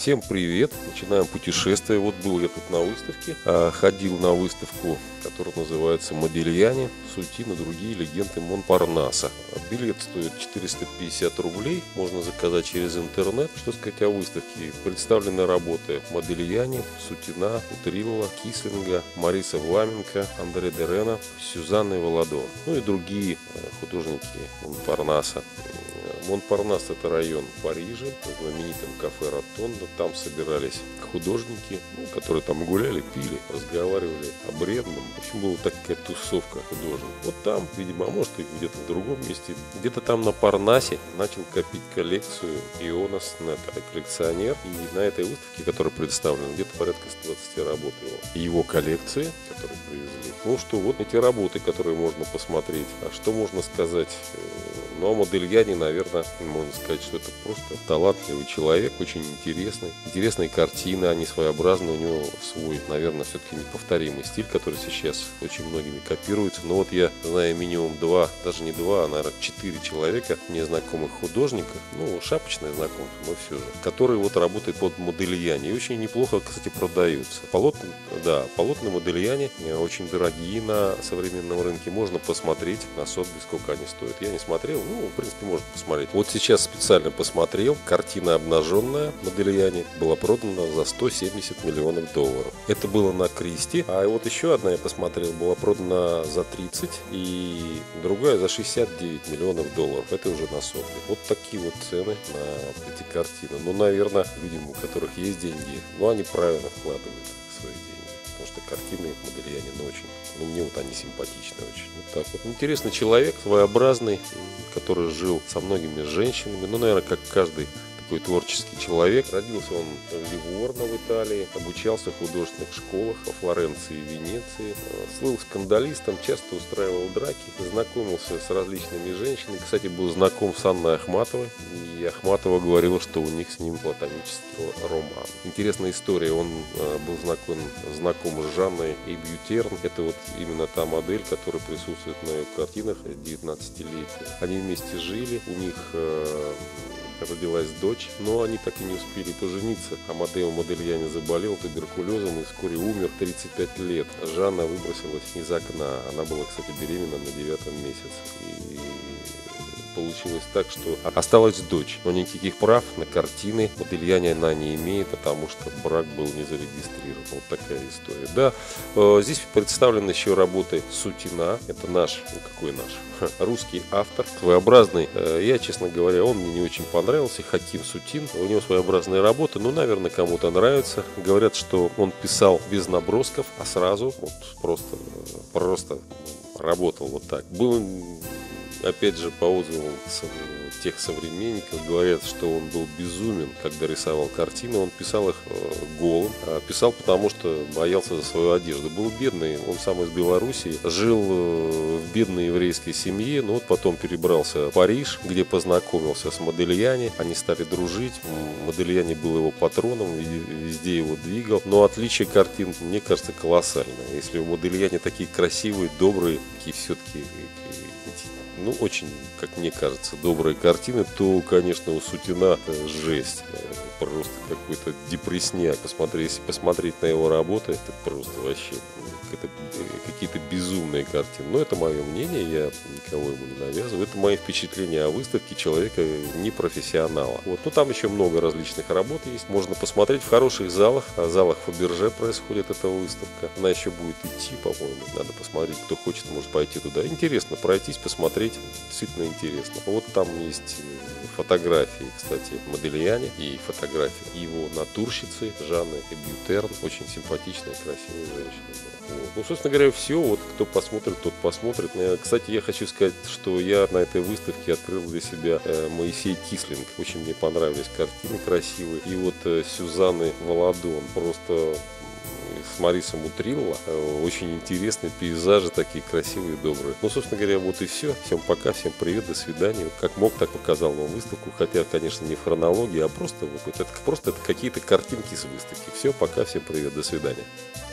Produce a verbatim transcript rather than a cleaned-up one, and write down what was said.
Всем привет! Начинаем путешествие. Вот был я тут на выставке, ходил на выставку, которая называется «Модильяне, Сутин и другие легенды Монпарнаса». Билет стоит четыреста пятьдесят рублей, можно заказать через интернет. Что сказать о выставке? Представлены работы Модильяне, Сутина, Утрилова, Кислинга, Мариса Вламенко, Андре Дерена, Сюзанны Володон, ну и другие художники Монпарнаса. Монпарнас — это район Парижа, в знаменитом кафе Ротонда. Там собирались художники, ну, которые там гуляли, пили, разговаривали о бредном. В общем, была такая тусовка художников. Вот там, видимо, а может и где-то в другом месте, где-то там на Парнасе начал копить коллекцию Ионас Нета, коллекционер. И на этой выставке, которая представлена, где-то порядка сто двадцать работ его. Его коллекции, которые привезли. Ну что, вот эти работы, которые можно посмотреть. А что можно сказать? Ну, о Модильяне, наверное, можно сказать, что это просто талантливый человек, очень интересный. Интересные картины, они своеобразны, у него свой, наверное, все-таки неповторимый стиль, который сейчас очень многими копируется. Но вот я знаю минимум два, даже не два, а, наверное, четыре человека, незнакомых художников, ну, шапочные знакомцы, но все же, которые вот работают под Модильяне и очень неплохо, кстати, продаются. Полотна, да, полотна Модильяне очень дорогие на современном рынке, можно посмотреть на Сотби, сколько они стоят. Я не смотрел, ну, в принципе, можно посмотреть. Вот сейчас специально посмотрел. Картина обнаженная Модильяне была продана за сто семьдесят миллионов долларов. Это было на Кристи. А вот еще одна я посмотрел, была продана за тридцать. И другая за шестьдесят девять миллионов долларов. Это уже на Сотби. Вот такие вот цены на эти картины. Ну, наверное, людям, у которых есть деньги, ну, они правильно вкладывают свои деньги. Потому что картины Модильяне, ну, очень, ну, мне вот они симпатичны очень. Вот так вот. Интересный человек, своеобразный, который жил со многими женщинами, ну, наверное, как каждый такой творческий человек. Родился он в Ливорно в Италии, обучался в художественных школах во Флоренции и Венеции, слыл скандалистом, часто устраивал драки, знакомился с различными женщинами. Кстати, был знаком с Анной Ахматовой, и Ахматова говорила, что у них с ним платонический роман. Интересная история, он был знаком, знаком с Жанной Эбьютерн. Это вот именно та модель, которая присутствует на ее картинах, девятнадцатилетия. Они вместе жили, у них родилась дочь, но они так и не успели пожениться. Амадео Модильяне заболел туберкулезом и вскоре умер в тридцать пять лет. Жанна выбросилась из окна. Она была, кстати, беременна на девятом месяце. И получилось так, что осталась дочь, но никаких прав на картины Модильяне она не имеет, потому что брак был не зарегистрирован. Вот такая история. Да, э, здесь представлены еще работы Сутина. Это наш, ну какой наш, русский автор, своеобразный. Э, я, честно говоря, он мне не очень понравился. Хаким Сутин. У него своеобразные работы, ну, наверное, кому-то нравится. Говорят, что он писал без набросков, а сразу вот просто, просто работал вот так. Был, опять же, по отзывам тех современников, говорят, что он был безумен, когда рисовал картины. Он писал их голым. Писал потому, что боялся за свою одежду. Был бедный, он сам из Белоруссии, жил в бедной еврейской семье, но вот потом перебрался в Париж, где познакомился с Модильяне. Они стали дружить. Модильяне был его патроном, везде его двигал. Но отличие картин, мне кажется, колоссальное. Если у Модильяне такие красивые, добрые, такие все-таки, ну, очень, как мне кажется, добрые картины, то, конечно, у Сутина жесть. Просто какой-то депрессняк. Посмотреть, если посмотреть на его работы, это просто вообще это какие-то безумные картины. Но это мое мнение, я никого ему не навязываю. Это мои впечатления о выставке человека непрофессионала. Вот. Ну, там еще много различных работ есть. Можно посмотреть в хороших залах. В залах Фаберже происходит эта выставка. Она еще будет идти, по-моему. Надо посмотреть, кто хочет, может пойти туда. Интересно пройтись, посмотреть. Действительно интересно. Вот там есть фотографии, кстати, Модильяне и фотографии его натурщицы Жанны Эбьютерн. Очень симпатичная, красивая женщина была. Вот. Ну, собственно говоря, все. Вот кто посмотрит, тот посмотрит. Кстати, я хочу сказать, что я на этой выставке открыл для себя э, Моисей Кислинг. Очень мне понравились картины красивые. И вот э, Сюзанны Володон. Просто с Марисом Утрилова. Очень интересные пейзажи, такие красивые, добрые. Ну, собственно говоря, вот и все. Всем пока, всем привет, до свидания. Как мог, так показал вам выставку. Хотя, конечно, не в хронологии, а просто вот это, просто это какие-то картинки с выставки. Все, пока, всем привет, до свидания.